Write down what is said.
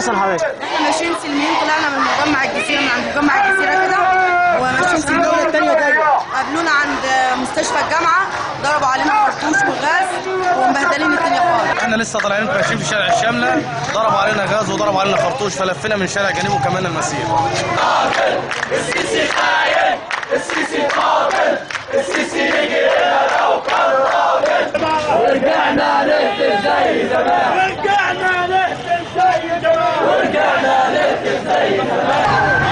حصل حضرتك؟ احنا ماشيين سلمين، طلعنا من مجمع الجزيره، من عند مجمع الجزيره كده، وماشيين في الدوله الثانيه جايه. قابلونا عند مستشفى الجامعه، ضربوا علينا خرطوش وغاز ومبهدلين الدنيا خالص. احنا لسه طالعين ماشيين في شارع الشامله، ضربوا علينا غاز وضربوا علينا خرطوش، فلفينا من شارع جنوب وكمان المسير. السيسي خاين، السيسي قاتل، السيسي يجي هنا لو كان راجل. ورجعنا نهتف زي زمان، ورجعنا نهتف زي زمان، ورجعنا نهتف زي زمان.